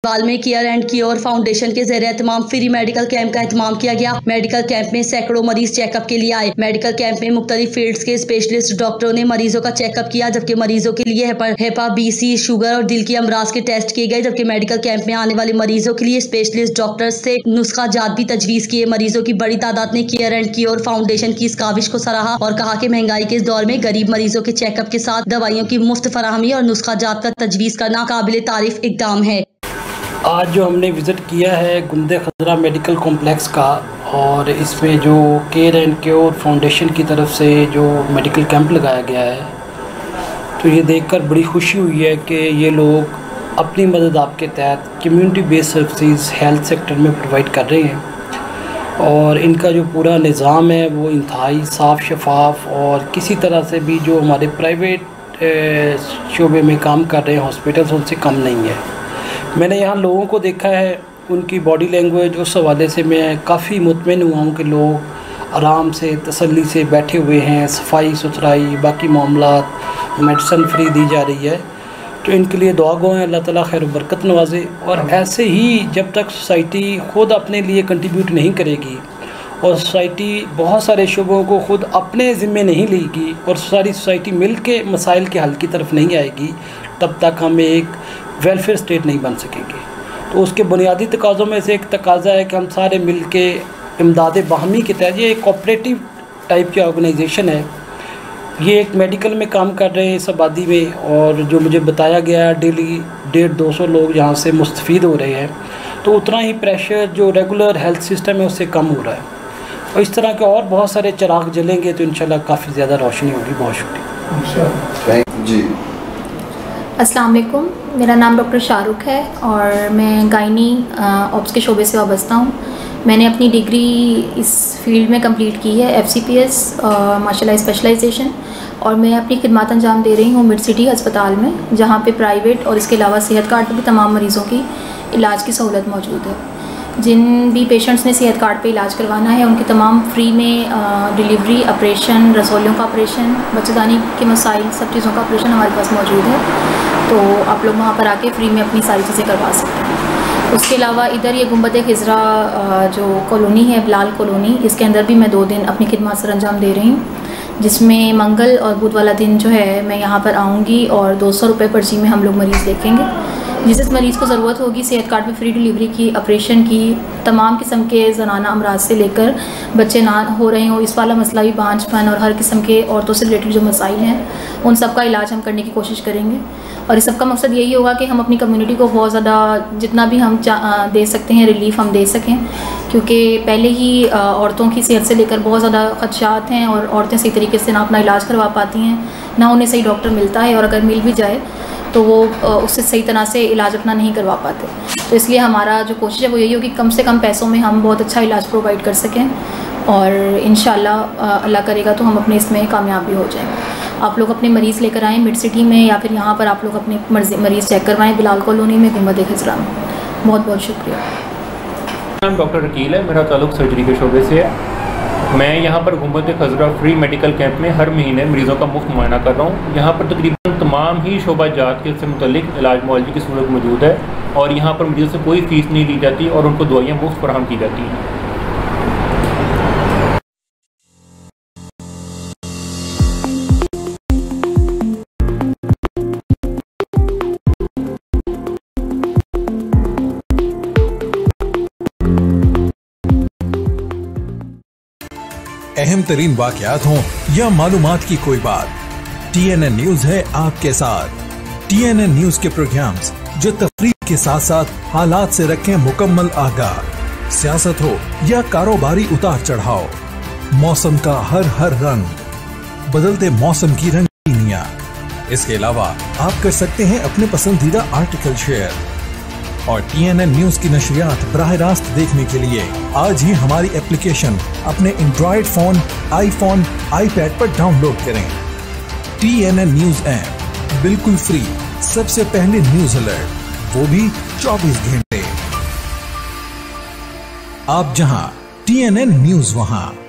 Valmiki care and cure foundation के ज़रिए तमाम फ्री मेडिकल कैंप का एहतमाम किया गया। मेडिकल कैंप में सैकड़ों मरीज चेकअप के लिए आए। मेडिकल कैंप में मुख्तलिफ फील्ड्स के स्पेशलिस्ट डॉक्टरों ने मरीजों का चेकअप किया, जबकि मरीजों के लिए हेपा BC, शुगर और दिल की अमराज के टेस्ट किए गए। जबकि मेडिकल कैंप में आने वाले मरीजों के लिए स्पेशलिस्ट डॉक्टर्स से नुस्खा जात भी तजवीज़ किए। मरीजों की बड़ी तादाद ने केयर एंड क्योर फाउंडेशन की इस काविश को सराहा और कहा कि महंगाई के इस दौर में गरीब मरीजों के चेकअप के साथ दवाइयों की मुफ्त फराहमी और नुस्खा जात का तजवीज़ करना काबिल तारीफ इकदाम है। आज जो हमने विज़िट किया है गुंदे खजरा मेडिकल कॉम्प्लेक्स का, और इसमें जो केयर एंड क्योर फाउंडेशन की तरफ से जो मेडिकल कैंप लगाया गया है, तो ये देखकर बड़ी खुशी हुई है कि ये लोग अपनी मदद आपके तहत community based services health sector में प्रोवाइड कर रहे हैं। और इनका जो पूरा निज़ाम है वो इंतहाई साफ़ शफाफ, और किसी तरह से भी जो हमारे प्राइवेट शोबे में काम कर रहे हैं हॉस्पिटल्स उनसे कम नहीं है। मैंने यहाँ लोगों को देखा है, उनकी बॉडी लैंग्वेज उस हवाले से मैं काफ़ी मुतमईन हुआ हूँ कि लोग आराम से तसल्ली से बैठे हुए हैं। सफाई सुथराई बाकी मामलात, मेडिसिन फ्री दी जा रही है, तो इनके लिए दुआ गो हैं, अल्लाह ताला खैर बरकत नवाजे। और ऐसे ही जब तक सोसाइटी ख़ुद अपने लिए कंट्रीब्यूट नहीं करेगी और सोसाइटी बहुत सारे शुबों को ख़ुद अपने ज़िम्मे नहीं लेगी और सारी सोसाइटी मिल के मसाइल के हल की तरफ नहीं आएगी, तब तक हम एक वेलफेयर स्टेट नहीं बन सकेंगे। तो उसके बुनियादी तकाज़ों में से एक तकाज़ा है कि हम सारे मिल के इमदाद बाहमी के तहत, ये एक कोऑपरेटिव टाइप की ऑर्गेनाइजेशन है, ये एक मेडिकल में काम कर रहे हैं इस आबादी में, और जो मुझे बताया गया है डेली 150-200 लोग यहाँ से मुस्तफ़ीद हो रहे हैं। तो उतना ही प्रेशर जो रेगुलर हेल्थ सिस्टम है उससे कम हो रहा है, और इस तरह के और बहुत सारे चिराग जलेंगे तो इंशाल्लाह काफ़ी ज़्यादा रोशनी होगी। बहुत शुक्रिया जी। अस्सलाम वालेकुम, मेरा नाम डॉक्टर शाहरुख है और मैं गायनी ऑप्स के शोबे से वाबस्ता हूँ। मैंने अपनी डिग्री इस फील्ड में कंप्लीट की है, FCPS माशाल्लाह स्पेशलाइजेशन, और मैं अपनी खिदमत अंजाम दे रही हूँ मिड सिटी अस्पताल में, जहाँ पे प्राइवेट और इसके अलावा सेहत कार्ड पर भी तमाम मरीज़ों की इलाज की सहूलत मौजूद है। जिन भी पेशेंट्स ने सेहत कार्ड पे इलाज करवाना है उनकी तमाम फ्री में डिलीवरी, ऑपरेशन, रसोलियों का ऑपरेशन, बच्चेदानी के मसाइल, सब चीज़ों का ऑपरेशन हमारे पास मौजूद है। तो आप लोग वहाँ पर आके फ्री में अपनी सारी चीज़ें करवा सकते हैं। उसके अलावा इधर ये गुंबद खिजरा जो कॉलोनी है, बिलाल कॉलोनी, इसके अंदर भी मैं 2 दिन अपनी खिदमत सर अंजाम दे रही हूँ, जिसमें मंगल और बुध वाला दिन जो है मैं यहाँ पर आऊँगी और 200 रुपये पर्ची में हम लोग मरीज़ देखेंगे। जिस मरीज़ को ज़रूरत होगी सेहत कार्ड पे फ्री डिलीवरी की, ऑपरेशन की, तमाम किस्म के ज़नाना अमराज से लेकर बच्चे ना हो रहे हों, इस वाला मसला भी, बांझपन और हर किस्म के औरतों से रिलेटेड जो मसाइल हैं उन सब का इलाज हम करने की कोशिश करेंगे। और इस सब का मकसद यही होगा कि हम अपनी कम्युनिटी को बहुत ज़्यादा जितना भी हम दे सकते हैं रिलीफ हम दे सकें, क्योंकि पहले ही औरतों की सेहत से लेकर बहुत ज़्यादा ख़दशात हैं और औरतें सही तरीके से ना अपना इलाज करवा पाती हैं, ना उन्हें सही डॉक्टर मिलता है, और अगर मिल भी जाए तो वो उससे सही तरह से इलाज अपना नहीं करवा पाते। तो इसलिए हमारा जो कोशिश है वो यही होगी कि कम से कम पैसों में हम बहुत अच्छा इलाज प्रोवाइड कर सकें, और इंशाल्लाह अल्लाह करेगा तो हम अपने इसमें कामयाब भी हो जाएंगे। आप लोग अपने मरीज़ लेकर आएँ मिड सिटी में, या फिर यहाँ पर आप लोग अपने मरीज़ चेक करवाएँ बिलाल कॉलोनी में, गुंबद खिजरा में। बहुत बहुत शुक्रिया। नाम डॉक्टर रकील है, मेरा ताल्लुक़ सर्जरी के शोबे से है। मैं यहाँ पर गुंबद खजरा फ्री मेडिकल कैंप में हर महीने मरीज़ों का मुफ्त मुआयना कर रहा हूँ। यहाँ पर तकरीबन तमाम ही शोबा जात के से मुतल्लिक इलाज मुआलजे की सूरत मौजूद है, और यहाँ पर मरीज़ों से कोई फ़ीस नहीं ली जाती और उनको दवाइयाँ मुफ्त फराहम की जाती हैं। अहम तरीन वाक़यात हों या मालूमात की कोई बात, TNN न्यूज़ है आपके साथ। TNN न्यूज़ के प्रोग्राम्स जो तफरीह के साथ साथ हालात से रखें मुकम्मल आगाह। सियासत हो या कारोबारी उतार चढ़ाव, मौसम का हर रंग, बदलते मौसम की रंगीनियां। इसके अलावा आप कर सकते हैं अपने पसंदीदा आर्टिकल शेयर, और TNN न्यूज़ की नशरियात बराह रास्त देखने के लिए आज ही हमारी एप्लीकेशन अपने एंड्रॉयड फ़ोन, आईफोन, आईपैड पर डाउनलोड करें। TNN न्यूज़ ऐप बिल्कुल फ्री, सबसे पहले न्यूज़ अलर्ट, वो भी 24 घंटे। आप जहां TNN न्यूज़ वहां।